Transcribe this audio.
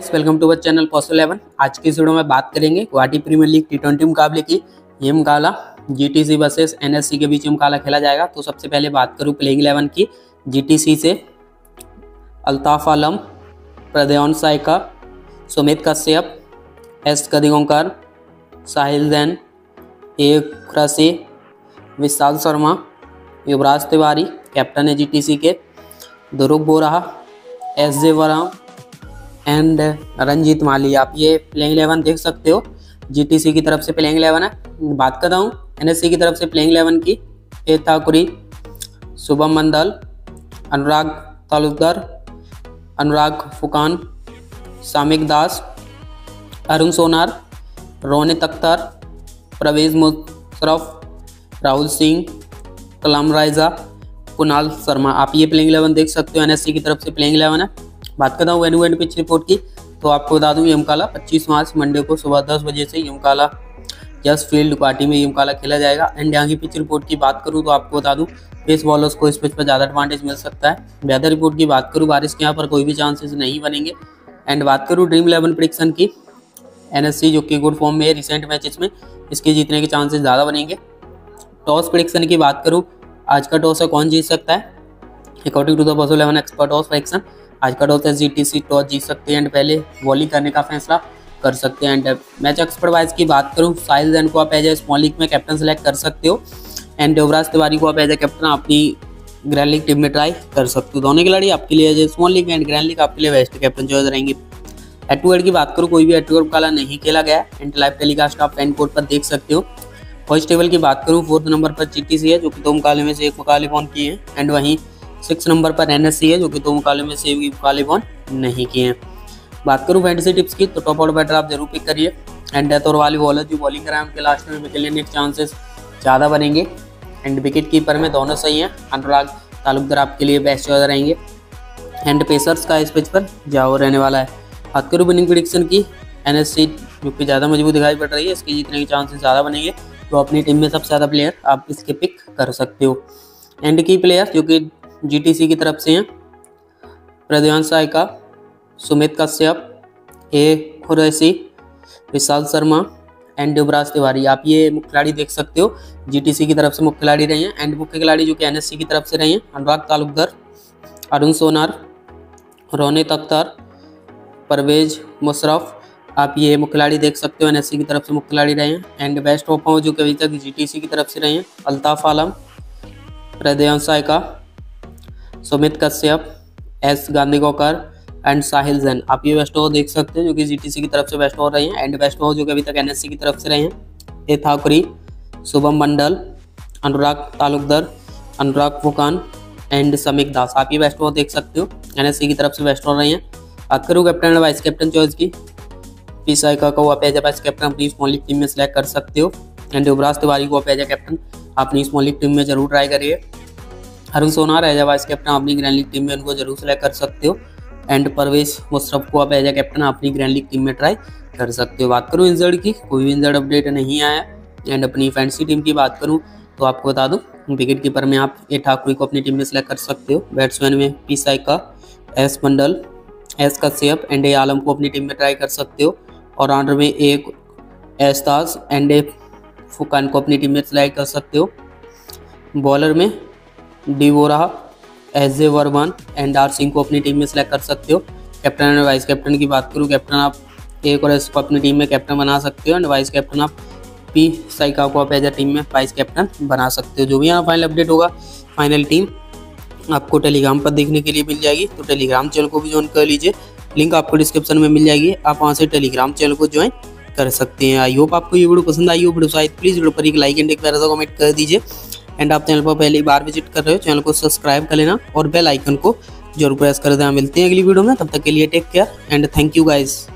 Guys, welcome to our channel पोस्ट11। आज की इस वीडियो में बात करेंगे गुवाहाटी प्रीमियर लीग टी20 मुकाबले की। ये मुकाबला जीटीसी वर्सेस एनएससी के बीच में मुकाबला खेला जाएगा। तो सबसे पहले बात करूं प्लेइंग 11 की। जीटीसी से Altaf Alam, Pradyun Saikia, Sumit Kashyap, S Kadigonkar, Sahil Jain, A Khurasi, Vishal Sharma, Yuvraj Tiwari captain है जीटीसी के, Dhruv Bora, S J Barman and Ranjit Mali. आप ये प्लेइंग 11 देख सकते हो। जीटीसी की तरफ से प्लेइंग 11 है। बात करता हूँ एनएससी की तरफ से प्लेइंग 11 की। ए ठाकुरी, शुभम मंडल, अनुराग तालुकदार, अनुराग फुकान, सामिक दास, अरुण सोनार, रोनित अख्तर, परवेज मुशर्रफ, राहुल सिंह, कलाम राइजा, कुणाल शर्मा। आप ये प्लेइंग 11 देख सकते हो। एनएससी की तरफ से प्लेइंग 11 है। बात करता हूँ वेन्यू एंड पिच रिपोर्ट की। तो आपको बता दूं ये मुकाबला 25 मार्च मंडे को सुबह 10 बजे से ये मुकाबला जस्ट फील्ड गुवाहाटी में ये मुकाबला खेला जाएगा। एंड यहाँ की पिच रिपोर्ट की बात करूँ तो आपको बता दूं पेस बॉलर्स को इस पिच पर ज़्यादा एडवांटेज मिल सकता है। वेदर रिपोर्ट की बात करूँ, बारिश के यहाँ पर कोई भी चांसेस नहीं बनेंगे। एंड बात करूँ ड्रीम 11 प्रेडिक्शन की, एनएससी जो कि गुड फॉर्म में है रिसेंट मैचेस में, इसके जीतने के चांसेस ज़्यादा बनेंगे। टॉस प्रेडिक्शन की बात करूँ, आज का टॉस है कौन जीत सकता है अकॉर्डिंग टू द पोस्ट11 एक्सपर्ट टॉस प्रेडिक्शन। आज का टॉस है जीटीसी टॉस जीत सकते हैं एंड पहले बॉलिंग करने का फैसला कर सकते हैं। एंड मैच एक्सपर्ट वाइज की बात करूं, साहिल जैन को आप एज ए स्मॉल लीग में कैप्टन सेलेक्ट कर सकते हो। एंड युवराज तिवारी को आप एज ए कैप्टन अपनी ग्रैंड लीग टीम में ट्राई कर सकते हो। दोनों खिलाड़ी आपके लिए as a small league and grand league आपके लिए बेस्ट कैप्टन चॉइस रहेंगे। हेड टू हेड की बात करूँ, कोई भी हेड टू हेड मुकाबला नहीं खेला गया। एंड लाइव टेलीकास्ट आप फैन कोड पर देख सकते हो। फर्स्ट टेबल की बात करूँ, 4th नंबर पर जीटीसी है जो कि 2 मुकाबले में से 1 मुकाबले बॉन किए हैं। एंड वहीं 6 नंबर पर एनएससी है जो कि 2 मुकाबले में से 1 मुकाबले बॉन नहीं किए हैं। बात करूँ फैंटेसी टिप्स की, तो टॉप ऑर्डर बैटर आप जरूर पिक करिए। एंड डेथ और वाली बॉलर जो बॉलिंग कराएं उनके लास्ट में विकेट लेने के चांसेस ज़्यादा बनेंगे। एंड विकेट कीपर में दोनों सही हैं। अनुराग तालुकदार आपके लिए बेस्ट चॉइस रहेंगे। एंड पेसर्स का इस पिच पर जाओ रहने वाला है। बात करूँ विनिंग प्रेडिक्शन की, एनएससी जो कि ज़्यादा मजबूत दिखाई पड़ रही है, इसके जीतने के चांसेस ज़्यादा बनेंगे। तो अपनी टीम में सबसे ज़्यादा प्लेयर आप इसके पिक कर सकते हो। एंड की प्लेयर जो कि जीटीसी की तरफ से हैं, प्रद्योन साइका, सुमित कश्यप, ए खुरैसी, विशाल शर्मा एंड युवराज तिवारी। आप ये मुख्य खिलाड़ी देख सकते हो। जीटीसी की तरफ से मुख्य खिलाड़ी रहे हैं। एंड मुख्य खिलाड़ी जो कि एनएससी की तरफ से रहे हैं, अनुराग तालुकदार, अरुण सोनार, रोनित अख्तर, परवेज मुशर्रफ। आप ये मुख्य खिलाड़ी देख सकते हो। एनएससी की तरफ से मुख्य खिलाड़ी रहे हैं। एंड बेस्ट परफॉर्मर जो कि अभी तक जीटीसी की तरफ से रहे हैं, अल्ताफ आलम, प्रद्योन साइका, सुमित कश्यप, एस गांधीगोकर एंड साहिल जैन। आप ये बेस्ट ओवर देख सकते हैं जो कि जीटीसी की तरफ से बेस्ट ओवर रहे हैं। एंड बेस्ट ओवर जो कि अभी तक एनएससी की तरफ से रहे हैं, ए ठाकुरी, शुभम मंडल, अनुराग तालुकदार, अनुराग फुकान एंड सामिक दास। आप ये बेस्ट ओवर देख सकते हो। एनएससी की तरफ से बेस्ट ओवर रहे हैं। बात करूँ captain and vice captain choice की, पी साइका को आप एज ए वाइस कैप्टन अपनी स्मॉल लीग टीम में सेलेक्ट कर सकते हो। एंड युवराज तिवारी को आप एज ए कैप्टन अपनी स्मॉल लीग टीम में जरूर ट्राई करिए। Arun Sonar as a vice captain अपनी ग्रैंड लीग टीम में उनको जरूर सेलेक्ट कर सकते हो। एंड परवेज मुशर्रफ को आप एज ए कैप्टन अपनी ग्रैंड लीग टीम में ट्राई कर सकते हो। बात करूँ इंजर्ड की, कोई भी इंजर्ड अपडेट नहीं आया। एंड अपनी फैंटेसी टीम की बात करूँ तो आपको बता दूँ, विकेट कीपर में आप ए ठाकुरी को अपनी टीम में सेलेक्ट कर सकते हो। बैट्समैन में P Saikia, S Mandal, S Kashyap and A Alam को अपनी टीम में ट्राई कर सकते हो। और ऑर्डर में एक एस्ताज एंड ए फुकान को अपनी टीम में सेलेक्ट कर सकते हो। बॉलर में D Vora, S J Barman and R Singh को अपनी टीम में सेलेक्ट कर सकते हो। कैप्टन एंड वाइस कैप्टन की बात करूँ, कैप्टन आप एक और एस को अपनी टीम में कैप्टन बना सकते हो। एंड वाइस कैप्टन आप पी साइका को आप एज ए टीम में वाइस कैप्टन बना सकते हो। जो भी यहाँ फाइनल अपडेट होगा, फाइनल टीम आपको टेलीग्राम पर देखने के लिए मिल जाएगी। तो टेलीग्राम चैनल को भी ज्वाइन कर लीजिए, लिंक आपको डिस्क्रिप्शन में मिल जाएगी। आप वहाँ से टेलीग्राम चैनल को ज्वाइन कर सकते हैं। आई होप आपको ये वीडियो पसंद आई हो। वीडियो शायद प्लीज़ वीडियो पर एक लाइक एंड एक प्यारा सा कमेंट कर दीजिए। एंड आप चैनल पर पहली बार विजिट कर रहे हो, चैनल को सब्सक्राइब कर लेना और बेल आइकन को जरूर प्रेस कर देना। मिलते हैं अगली वीडियो में, तब तक के लिए take care and thank you guys.